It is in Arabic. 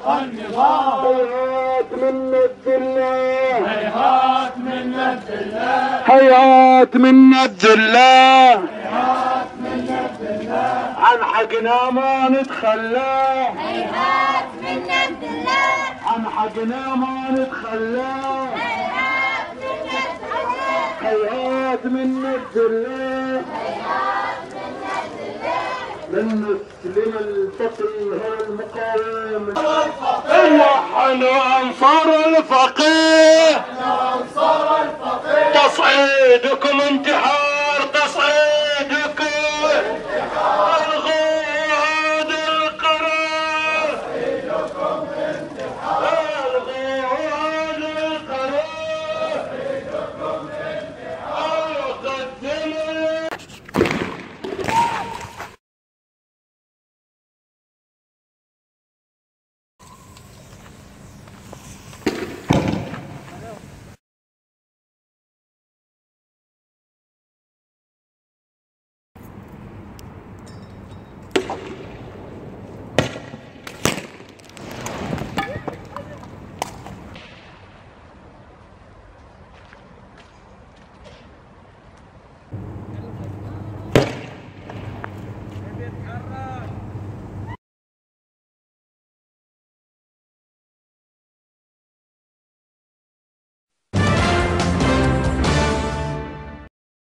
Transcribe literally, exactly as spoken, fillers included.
النظام. هيهات منا الذلة، هيهات منا الذلة، هيهات منا الذلة، هيهات منا الذلة، عن حقنا ما نتخلى، هيهات منا الذلة، عن حقنا ما نتخلى، هيهات منا الذلة، هيهات منا الذلة، هيهات منا الذلة، من نسلم الفقيه المقاوم. الفقيه نحن أنصار الفقيه، أنصار الفقيه، تصعيدكم انتحار